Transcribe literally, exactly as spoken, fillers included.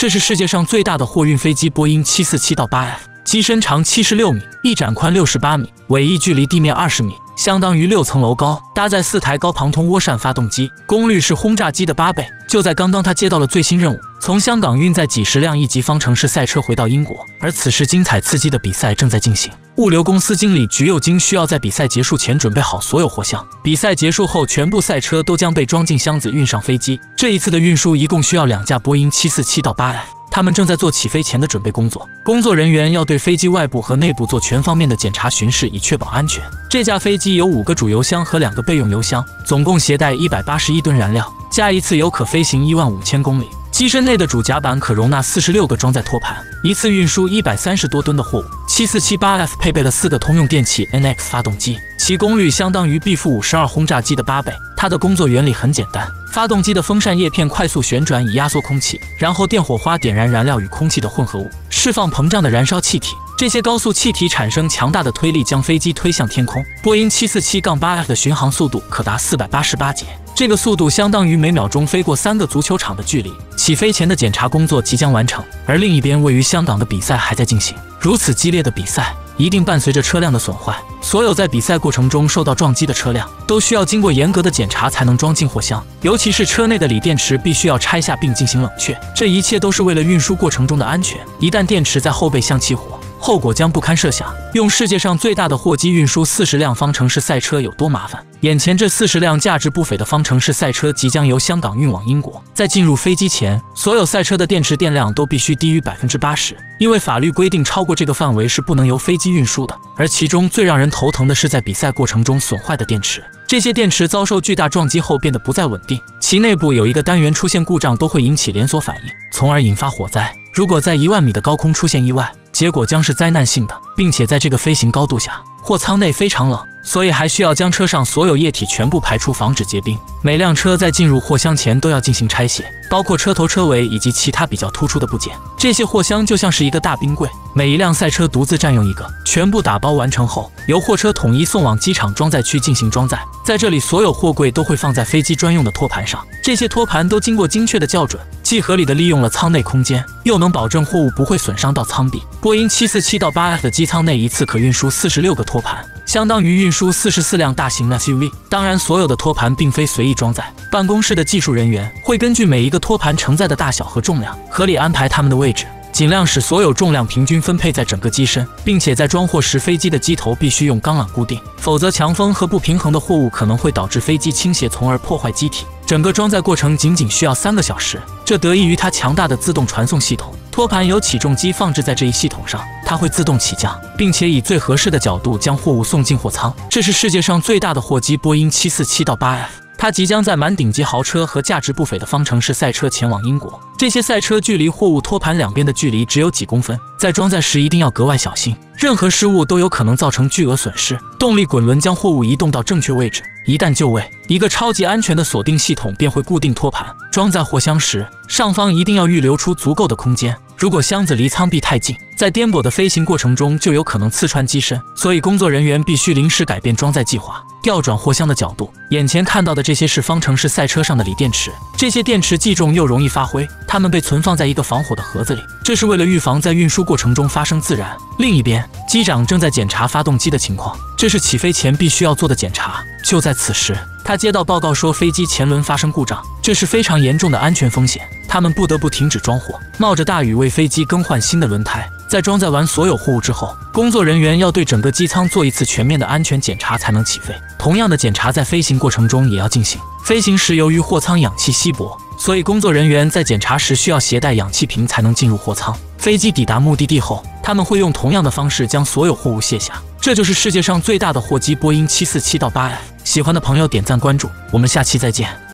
这是世界上最大的货运飞机波音七四七八 F， 机身长七十六米，翼展宽六十八米，尾翼距离地面二十米，相当于六层楼高，搭载四台高庞通涡扇发动机，功率是轰炸机的八倍。就在刚刚，他接到了最新任务，从香港运载几十辆一级方程式赛车回到英国，而此时精彩刺激的比赛正在进行。物流公司经理菊佑金需要在比赛结束前准备好所有货箱，比赛结束后，全部赛车都将被装进箱子运上飞机。这一次的运输一共需要两架波音七四七八 F。他们正在做起飞前的准备工作，工作人员要对飞机外部和内部做全方面的检查巡视，以确保安全。这架飞机有五个主油箱和两个备用油箱，总共携带一百八十一吨燃料，加一次油可飞行一万五千公里。机身内的主甲板可容纳四十六个装载托盘，一次运输一百三十多吨的货物。七四七八 F 配备了四个通用电气 N X 发动机，其功率相当于 B F 五十二轰炸机的八倍。它的工作原理很简单，发动机的风扇叶片快速旋转以压缩空气，然后电火花点燃燃料与空气的混合物，释放膨胀的燃烧气体。这些高速气体产生强大的推力，将飞机推向天空。波音七四七八 F 的巡航速度可达四百八十八节，这个速度相当于每秒钟飞过三个足球场的距离。起飞前的检查工作即将完成，而另一边位于香港的比赛还在进行。如此激烈的比赛，一定伴随着车辆的损坏。所有在比赛过程中受到撞击的车辆，都需要经过严格的检查才能装进货箱，尤其是车内的锂电池必须要拆下并进行冷却。这一切都是为了运输过程中的安全。一旦电池在后备箱起火，后果将不堪设想。用世界上最大的货机运输四十辆方程式赛车有多麻烦？眼前这四十辆价值不菲的方程式赛车即将由香港运往英国。在进入飞机前，所有赛车的电池电量都必须低于 百分之八十， 因为法律规定超过这个范围是不能由飞机运输的。而其中最让人头疼的是在比赛过程中损坏的电池。这些电池遭受巨大撞击后变得不再稳定，其内部有一个单元出现故障都会引起连锁反应，从而引发火灾。如果在一万米的高空出现意外，结果将是灾难性的，并且在这个飞行高度下，货舱内非常冷，所以还需要将车上所有液体全部排出，防止结冰。每辆车在进入货箱前都要进行拆卸，包括车头、车尾以及其他比较突出的部件。这些货箱就像是一个大冰柜，每一辆赛车独自占用一个。全部打包完成后，由货车统一送往机场装载区进行装载。在这里，所有货柜都会放在飞机专用的托盘上，这些托盘都经过精确的校准，既合理的利用了舱内空间，又能保证货物不会损伤到舱壁。波音七四七八 F 的机舱内一次可运输四十六个托盘，相当于运输四十四辆大型 S U V。当然，所有的托盘并非随意装载，办公室的技术人员会根据每一个托盘承载的大小和重量，合理安排它们的位置，尽量使所有重量平均分配在整个机身，并且在装货时，飞机的机头必须用钢缆固定，否则强风和不平衡的货物可能会导致飞机倾斜，从而破坏机体。整个装载过程仅仅需要三个小时，这得益于它强大的自动传送系统。托盘由起重机放置在这一系统上，它会自动起降，并且以最合适的角度将货物送进货舱。这是世界上最大的货机波音七四七八 F。它即将载满顶级豪车和价值不菲的方程式赛车前往英国。这些赛车距离货物托盘两边的距离只有几公分，在装载时一定要格外小心，任何失误都有可能造成巨额损失。动力滚轮将货物移动到正确位置，一旦就位，一个超级安全的锁定系统便会固定托盘。装载货箱时，上方一定要预留出足够的空间，如果箱子离舱壁太近，在颠簸的飞行过程中就有可能刺穿机身，所以工作人员必须临时改变装载计划，调转货箱的角度。眼前看到的这些是方程式赛车上的锂电池，这些电池既重又容易发挥，它们被存放在一个防火的盒子里，这是为了预防在运输过程中发生自燃。另一边，机长正在检查发动机的情况，这是起飞前必须要做的检查。就在此时，他接到报告说飞机前轮发生故障，这是非常严重的安全风险，他们不得不停止装货，冒着大雨为飞机更换新的轮胎。在装载完所有货物之后，工作人员要对整个机舱做一次全面的安全检查才能起飞。同样的检查在飞行过程中也要进行。飞行时由于货舱氧气稀薄，所以工作人员在检查时需要携带氧气瓶才能进入货舱。飞机抵达目的地后，他们会用同样的方式将所有货物卸下。这就是世界上最大的货机波音七四七八 F。喜欢的朋友点赞关注，我们下期再见。